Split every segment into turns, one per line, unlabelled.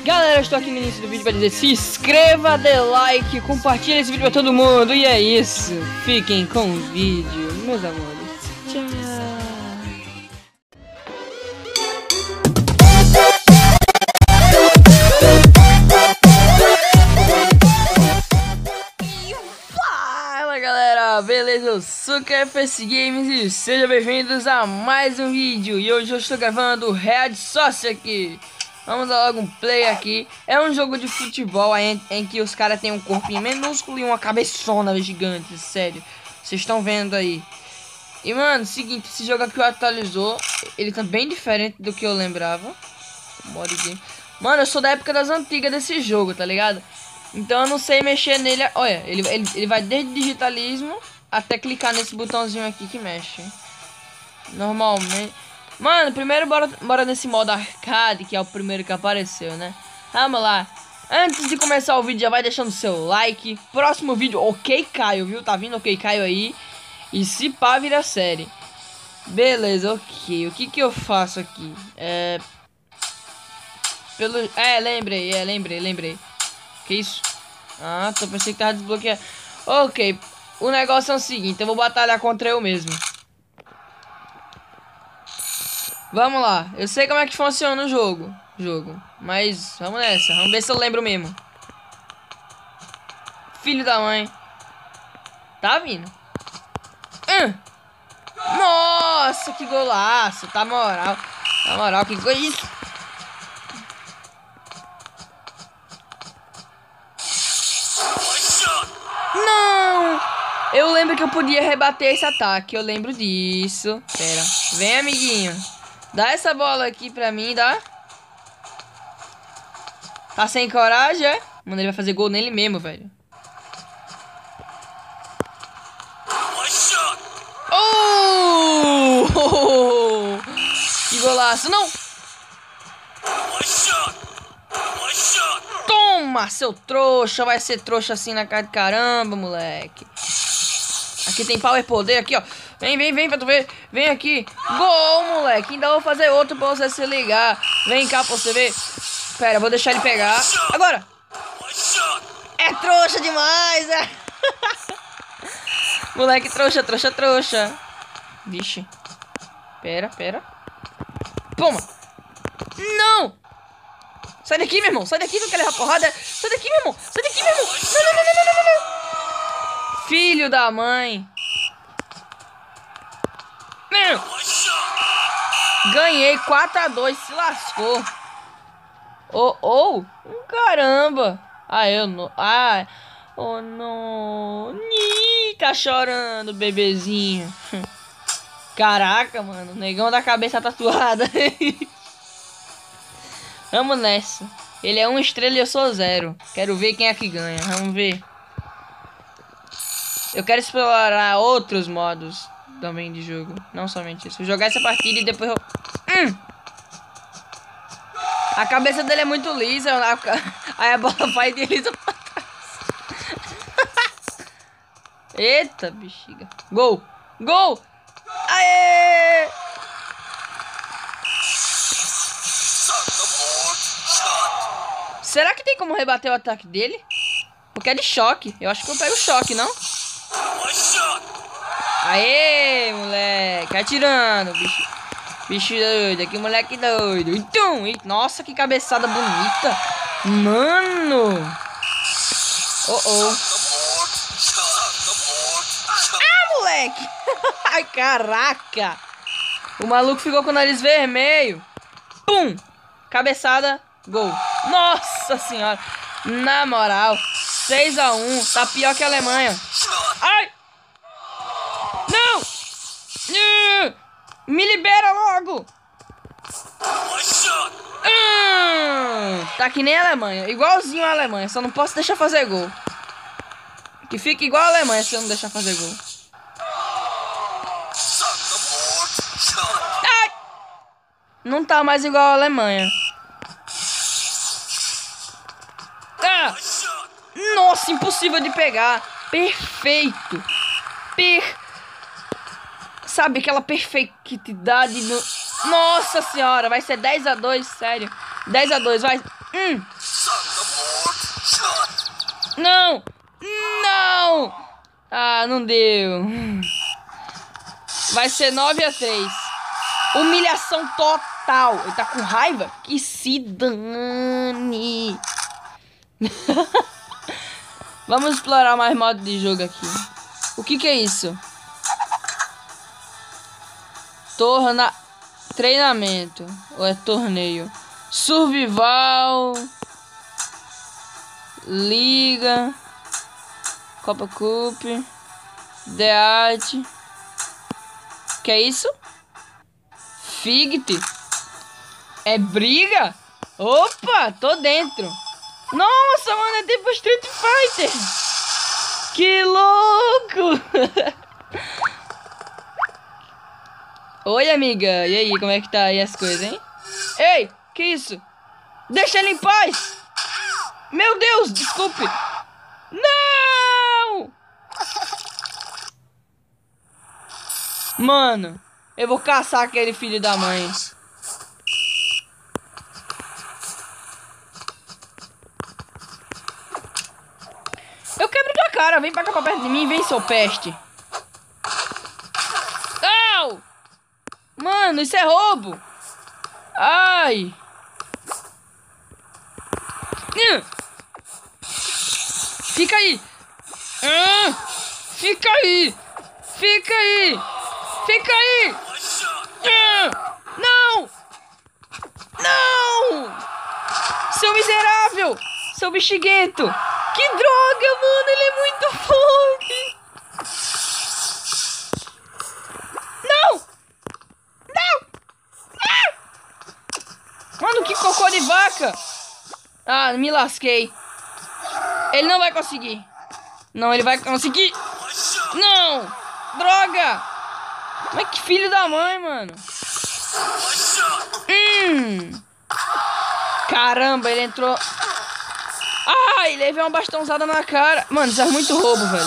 Galera, eu estou aqui no início do vídeo para dizer: se inscreva, dê like, compartilhe esse vídeo para todo mundo. E é isso, fiquem com o vídeo, meus amores. Tchau. Fala galera, beleza? Eu sou o KFS Games e sejam bem-vindos a mais um vídeo. E hoje eu estou gravando o Red Sauce aqui. Vamos dar logo um play aqui. É um jogo de futebol em que os caras têm um corpinho minúsculo e uma cabeçona gigante, sério. Vocês estão vendo aí. E mano, seguinte, esse jogo aqui atualizou. Ele tá bem diferente do que eu lembrava. Mano, eu sou da época das antigas desse jogo, tá ligado? Então eu não sei mexer nele. Olha, ele vai desde digitalismo até clicar nesse botãozinho aqui que mexe. Normalmente. Mano, primeiro bora nesse modo arcade, que é o primeiro que apareceu, né? Vamos lá. Antes de começar o vídeo, já vai deixando seu like. Próximo vídeo, ok Caio, viu? Tá vindo ok Caio aí. E se pá, vira série. Beleza, ok. O que que eu faço aqui? Lembrei. Que isso? Ah, pensei que tava desbloqueado. Ok, o negócio é o seguinte, eu vou batalhar contra eu mesmo. Vamos lá, eu sei como é que funciona o jogo. Mas vamos nessa, vamos ver se eu lembro mesmo. Filho da mãe. Tá vindo. Nossa, que golaço. Tá moral. Na moral, que coisa isso. Não! Eu lembro que eu podia rebater esse ataque. Eu lembro disso. Pera, vem amiguinho. Dá essa bola aqui pra mim, dá? Tá sem coragem, é? Mano, ele vai fazer gol nele mesmo, velho. Oh! Que golaço, não! Toma, seu trouxa. Vai ser trouxa assim na cara de caramba, moleque. Aqui tem power poder, aqui, ó. Vem pra tu ver. Vem aqui. Gol, moleque. Ainda vou fazer outro pra você se ligar. Vem cá pra você ver. Pera, vou deixar ele pegar. Agora. É trouxa demais, é. Moleque trouxa. Vixe. Pera. Toma. Não. Sai daqui, meu irmão. Sai daqui que eu quero levar porrada. Sai daqui, meu irmão. Não. Filho da mãe. Ganhei 4-2, se lascou. Caramba. Eu não. Oh não. Tá chorando, bebezinho. Caraca, mano. O negão da cabeça tatuada. Vamos nessa. Ele é 1 estrela e eu sou 0. Quero ver quem é que ganha. Vamos ver. Eu quero explorar outros modos também de jogo. Não somente isso. Vou jogar essa partida e depois eu... A cabeça dele é muito lisa. Aí a bola vai e desliza pra trás. Eita, bexiga. Gol! Aê! Será que tem como rebater o ataque dele? Porque é de choque. Eu acho que eu pego choque, não? Aê, moleque. Atirando, bicho doido. Aqui, moleque doido. Então, nossa, que cabeçada bonita. Mano. Moleque. Ai, caraca. O maluco ficou com o nariz vermelho. Pum. Cabeçada. Gol. Nossa senhora. Na moral. 6-1. Tá pior que a Alemanha. Ai. Não. Me libera logo. Tá que nem a Alemanha. Igualzinho a Alemanha. Só não posso deixar fazer gol. Que fica igual a Alemanha se eu não deixar fazer gol. Ai. Não tá mais igual a Alemanha. Nossa, impossível de pegar. Perfeito. Sabe aquela perfeitidade no... Nossa senhora, vai ser 10-2, sério. 10-2, vai. Não! Não! Ah, não deu. Vai ser 9-3. Humilhação total. Ele tá com raiva? Que se dane. Vamos explorar mais modos de jogo aqui. O que é isso? Treinamento. Ou é torneio? Survival. Liga. Copa Cup. The Art. Que é isso? Figt. É briga? Opa, tô dentro. Nossa, mano, é tipo Street Fighter. Que louco. Oi, amiga. E aí, como é que tá aí as coisas, hein? Ei, que isso? Deixa ele em paz. Meu Deus, desculpe. Não! Mano, eu vou caçar aquele filho da mãe. Eu quebro tua cara, vem pra cá pra perto de mim, vem, seu peste. Au! Mano, isso é roubo. Ai. Fica aí. Fica aí. Fica aí. Fica aí. Não. Não. Seu miserável. Seu bexiguento. Que droga, mano. Ele é muito forte. Não. Não. Mano, que cocô de vaca. Ah, me lasquei. Ele não vai conseguir. Não, ele vai conseguir. Não. Droga. Mas que filho da mãe, mano. Caramba, ele entrou. Ai, levei uma bastãozada na cara. Mano, isso é muito roubo, velho.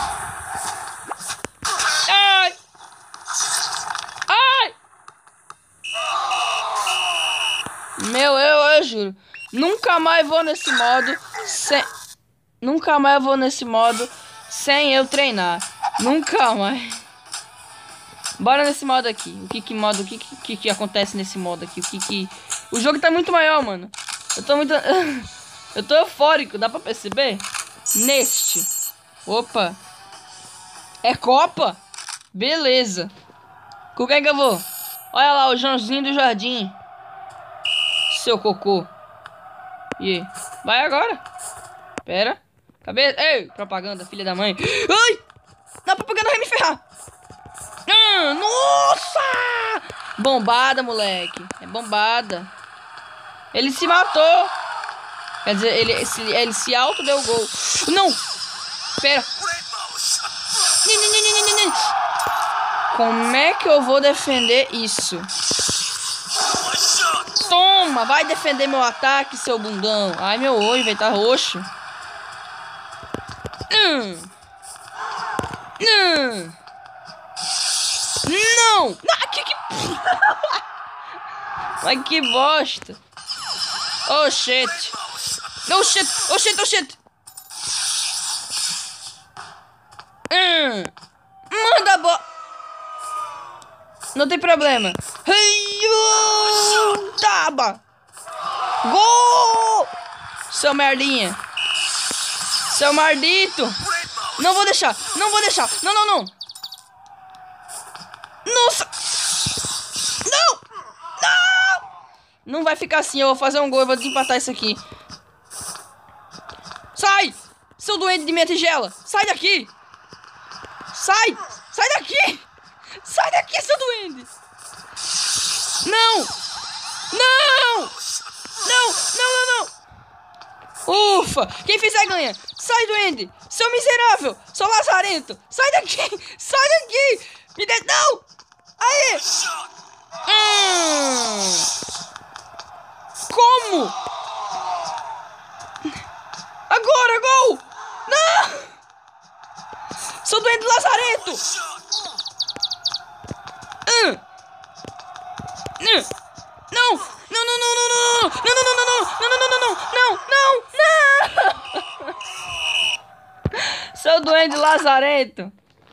Ai. Ai. Eu juro. Nunca mais vou nesse modo sem... Nunca mais vou nesse modo sem eu treinar. Nunca mais. Bora nesse modo aqui. O que acontece nesse modo aqui? O jogo tá muito maior, mano. Eu tô muito... Eu tô eufórico, dá pra perceber? Neste. Opa. É Copa? Beleza. Com quem que eu vou? Olha lá, o Joãozinho do Jardim. Seu cocô. E aí? Vai agora. Pera. Cabeça. Ei, propaganda, filha da mãe. Ai! Na propaganda vai me ferrar. Nossa! Bombada, moleque. É bombada. Ele se matou. Quer dizer, ele se auto deu gol. Não! Pera. Como é que eu vou defender isso? Toma! Vai defender meu ataque, seu bundão. Ai, meu olho, velho, tá roxo. Não! Ai, que bosta. Oh, shit. Oh, shit. Oh, shit. Oh, shit. Manda a bola. Não tem problema. Taba. Gol! Seu merdinha. Seu maldito. Não vou deixar. Não vou deixar. Não, não, não. Nossa. Não. Não. Não vai ficar assim. Eu vou fazer um gol. Eu vou desempatar isso aqui. Sai. Seu doente de minha tigela. Sai daqui. Sai. Sai daqui. Sai daqui, seu doente. Não. Não. Não. Não, não, não. Ufa. Quem fizer ganha. Sai, doente. Seu miserável. Seu lazarento. Sai daqui. Sai daqui. Me dê... Não. Aí. Como? Agora, gol. Não. Seu doente lazarento. Não. Não, não, não, não, não, não, não, não, não, não, não. Não! Seu doente lazarento.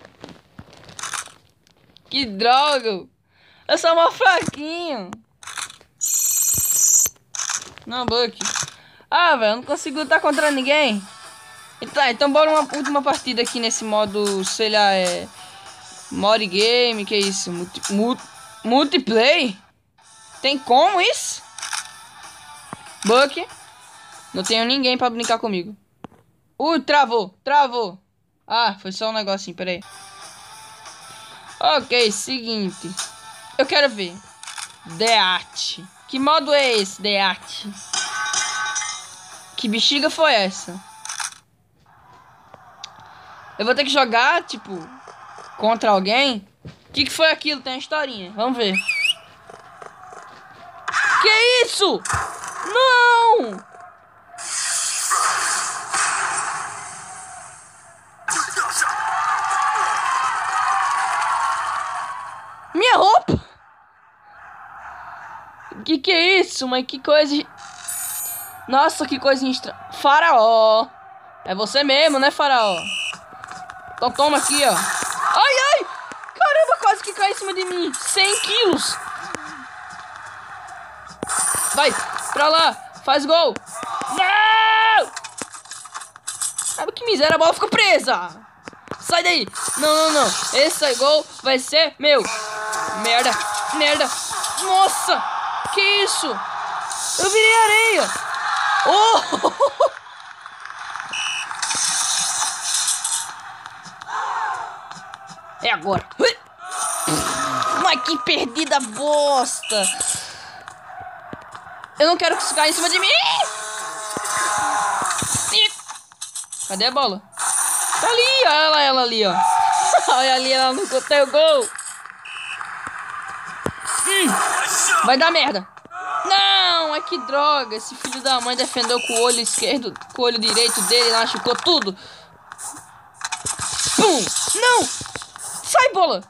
Que droga. Eu sou mó fraquinho. Não, Buck. Ah, velho, eu não consigo lutar contra ninguém. Tá, então bora uma última partida aqui nesse modo, sei lá, Mod Game, que é isso? Multiplayer? Tem como isso? Buck? Não tenho ninguém pra brincar comigo. Travou. Ah, foi só um negocinho, peraí. Ok, seguinte. Eu quero ver. The Art. Que modo é esse, The Art? Que bexiga foi essa? Eu vou ter que jogar, tipo, contra alguém? O que foi aquilo? Tem uma historinha. Vamos ver. Que isso? Não! Minha roupa? Que é isso? Mas que coisa... Nossa, que coisa estranha. Faraó. É você mesmo, né, Faraó? Então toma aqui, ó. Ai! Caramba, quase que cai em cima de mim. 100 quilos. Vai, pra lá. Faz gol. Não! Sabe que miséria, a bola ficou presa. Sai daí. Não. Esse gol vai ser meu. Merda. Nossa, que isso? Eu virei areia. Oh! É agora. Mas que perdida bosta. Eu não quero que isso caia em cima de mim. Cadê a bola? Tá ali, olha ela ali, ó. Olha ali, ela não contei o gol. Vai dar merda. Não, que droga. Esse filho da mãe defendeu com o olho esquerdo, com o olho direito dele, machucou tudo. Pum! Não! Sai, bola!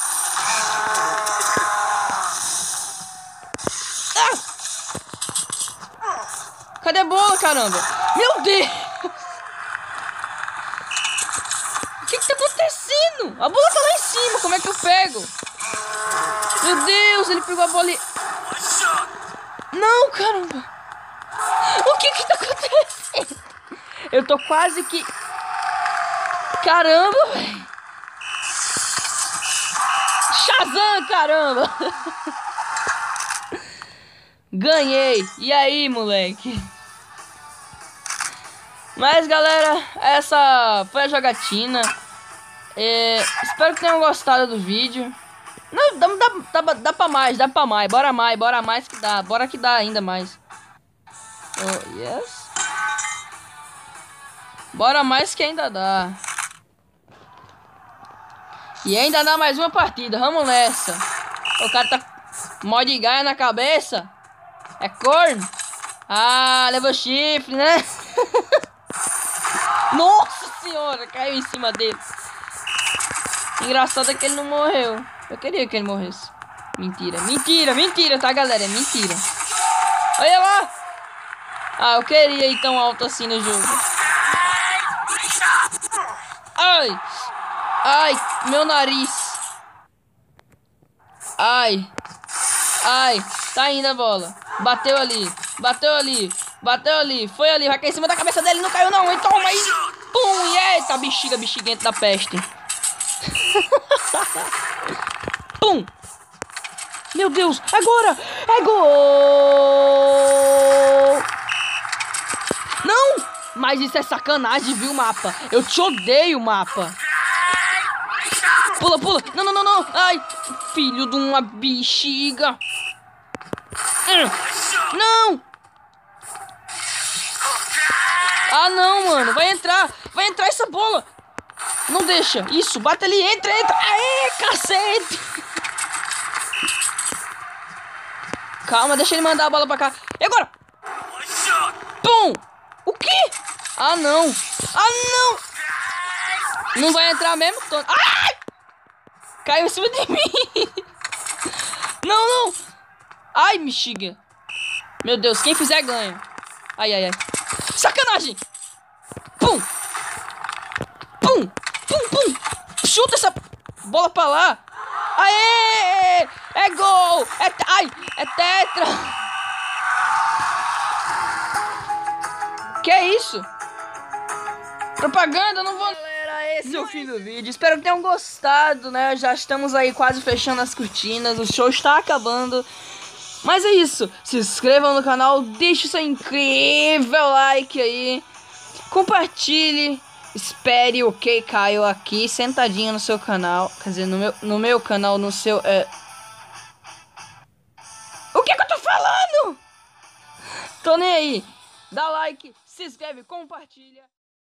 Ah! Cadê a bola, caramba? Meu Deus! O que tá acontecendo? A bola tá lá em cima, como é que eu pego? Meu Deus, ele pegou a bola e... Não, caramba! O que tá acontecendo? Eu tô quase que... Caramba, velho! Shazam, caramba! Ganhei! E aí, moleque? Mas, galera, essa foi a jogatina. Espero que tenham gostado do vídeo. Não, dá pra mais, Bora mais que dá. Bora que dá ainda mais. Oh, yes. Bora mais que ainda dá. E ainda dá mais uma partida. Vamos nessa. O cara tá mod Gaia na cabeça. É corno. Ah, levou chifre, né? Nossa senhora, caiu em cima dele. Engraçado é que ele não morreu. Eu queria que ele morresse. Mentira, tá, galera? É mentira. Olha lá. Ah, eu queria ir tão alto assim no jogo. Ai, meu nariz. Ai, tá indo a bola. Bateu ali. Foi ali, vai cair em cima da cabeça dele. Não caiu não, então toma aí. Pum, e eita, bexiguenta da peste. Pum. Meu Deus, agora. É gol. Não, mas isso é sacanagem, viu, mapa? Eu te odeio, mapa. Pula. Não. Ai, filho de uma bexiga. Não. Ah, não, mano. Vai entrar essa bola. Não deixa. Isso, bate ali, entra. Aê, cacete. Calma, deixa ele mandar a bola pra cá. E agora? Pum. O quê? Ah, não. Não vai entrar mesmo? Ai! Caiu em cima de mim. Não. Ai, bexiga. Meu Deus, quem fizer ganha. Ai, ai, ai. Sacanagem! Pum! Pum! Pum, pum! Chuta essa bola pra lá! Aê! É gol! Ai! É tetra! Que é isso? Propaganda, não vou... Galera, esse é o fim do vídeo. Espero que tenham gostado, né? Já estamos aí quase fechando as cortinas. O show está acabando. Mas é isso. Se inscrevam no canal. Deixe o seu incrível like aí. Compartilhe. Espere o Caio aqui sentadinho no seu canal. Quer dizer, no meu canal, no seu... O que eu tô falando? Tô nem aí. Dá like, se inscreve, compartilha.